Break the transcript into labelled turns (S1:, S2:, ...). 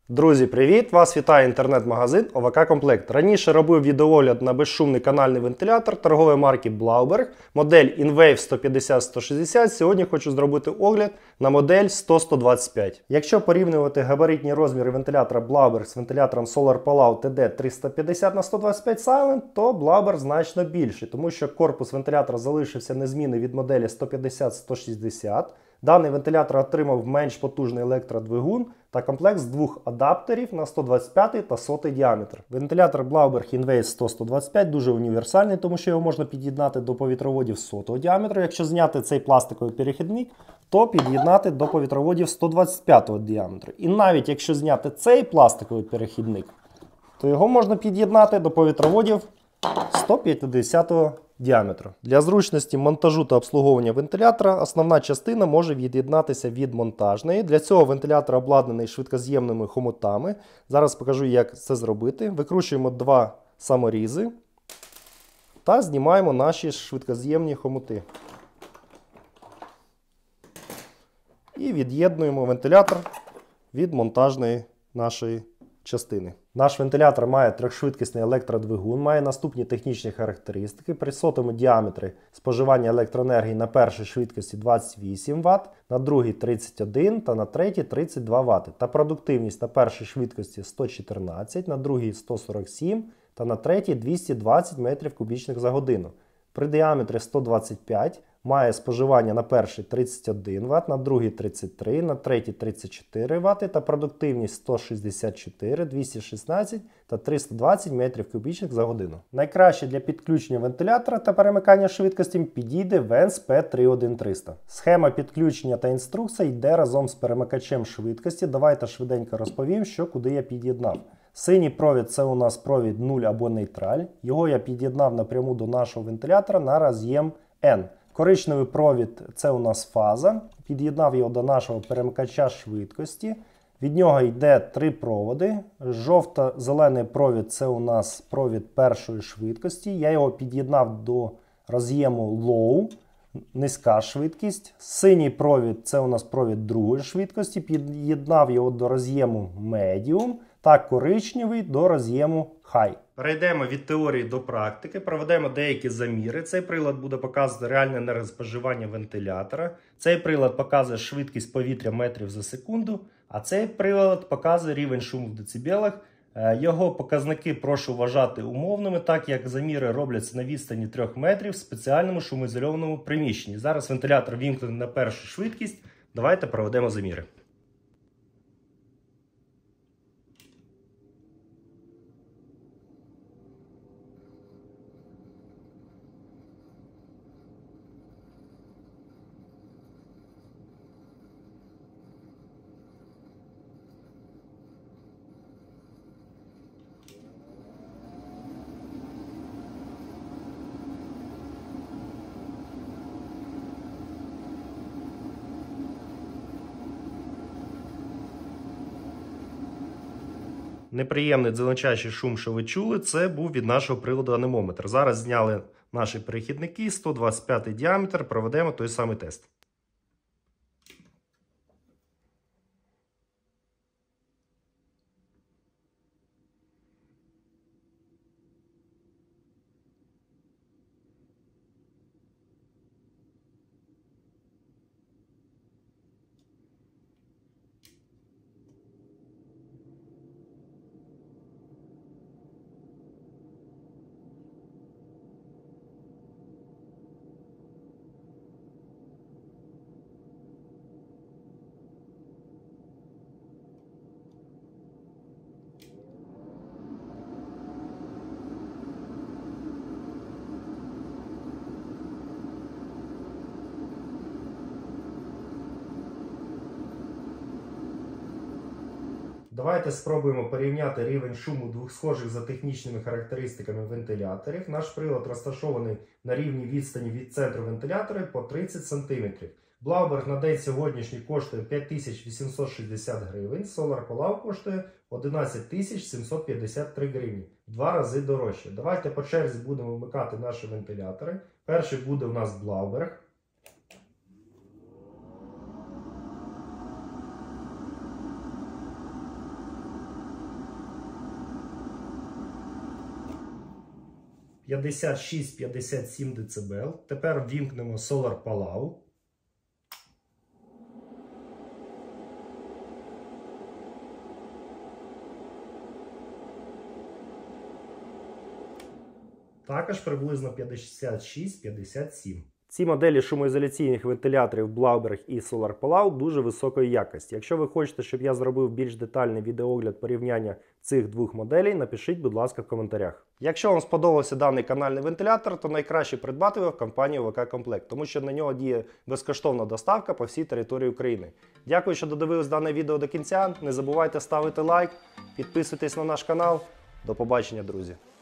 S1: Друзі, привіт! Вас вітає інтернет-магазин ОВК Комплект. Раніше робив відеоогляд на безшумний канальний вентилятор торгової марки Blauberg, модель InWave 150-160. Сьогодні хочу зробити огляд на модель 100-125. Якщо порівнювати габаритні розміри вентилятора Blauberg з вентилятором SolarPalao TD350 х 125 Silent, то Blauberg значно більший, тому що корпус вентилятора залишився незмінний від моделі 150-160. Даний вентилятор отримав менш потужний електродвигун та комплект з двох адаптерів на 125 та 100 діаметр. Вентилятор Blauberg InWave 100-125 дуже універсальний, тому що його можна під'єднати до повітроводів 100 діаметру. Якщо зняти цей пластиковий перехідник, то під'єднати до повітроводів 125 діаметру. І навіть якщо зняти цей пластиковий перехідник, то його можна під'єднати до повітроводів 150 діаметру. Для зручності монтажу та обслуговування вентилятора основна частина може від'єднатися від монтажної. Для цього вентилятор обладнаний швидкоз'ємними хомутами. Зараз покажу, як це зробити. Викручуємо два саморізи та знімаємо наші швидкоз'ємні хомути. І від'єднуємо вентилятор від монтажної нашої частини. Наш вентилятор має трьохшвидкісний електродвигун, має наступні технічні характеристики. При 100 діаметрі споживання електроенергії на першій швидкості 28 Вт, на другій 31 та на третій 32 Вт. Та продуктивність на першій швидкості 114, на другій 147 та на третій 220 м3 за годину. При діаметрі 125 має споживання на перший 31 Вт, на другий 33, на третій 34 Вт та продуктивність 164, 216 та 320 м3 за годину. Найкраще для підключення вентилятора та перемикання швидкостям підійде Vence P31300. Схема підключення та інструкція йде разом з перемикачем швидкості. Давайте швиденько розповім, що куди я під'єднав. Синій провід – це у нас провід 0 або нейтраль. Його я під'єднав напряму до нашого вентилятора на роз'єм N. Коричневий провід – це у нас фаза. Під'єднав його до нашого перемикача швидкості. Від нього йде три проводи. Жовто-зелений провід – це у нас провід першої швидкості. Я його під'єднав до роз'єму Low, низька швидкість. Синій провід – це у нас провід другої швидкості. Під'єднав його до роз'єму Medium. Та коричневий до роз'єму High. Перейдемо від теорії до практики, проведемо деякі заміри. Цей прилад буде показувати реальне енергоспоживання вентилятора. Цей прилад показує швидкість повітря метрів за секунду, а цей прилад показує рівень шуму в децибелах. Його показники прошу вважати умовними, так як заміри робляться на відстані 3 метрів в спеціальному шумоізольованому приміщенні. Зараз вентилятор вімкнений на першу швидкість. Давайте проведемо заміри. Неприємний дзвончащий шум, що ви чули, це був від нашого приладу анемометр. Зараз зняли наші перехідники, 125 діаметр, проведемо той самий тест. Давайте спробуємо порівняти рівень шуму двох схожих за технічними характеристиками вентиляторів. Наш прилад розташований на рівні відстані від центру вентилятора по 30 см. Blauberg на день сьогоднішній коштує 5860 гривень, SolarPalao коштує 11753 гривні. В 2 рази дорожче. Давайте по черзі будемо вмикати наші вентилятори. Перший буде у нас Blauberg. 56-57 дБ. Тепер ввімкнемо Solar Palau. Також приблизно 56-57. Ці моделі шумоізоляційних вентиляторів Blauberg і Solar Palau дуже високої якості. Якщо ви хочете, щоб я зробив більш детальний відеоогляд порівняння цих двох моделей, напишіть, будь ласка, в коментарях. Якщо вам сподобався даний канальний вентилятор, то найкраще придбати його в компанії ВК Комплект, тому що на нього діє безкоштовна доставка по всій території України. Дякую, що додивились дане відео до кінця. Не забувайте ставити лайк, підписуйтесь на наш канал. До побачення, друзі!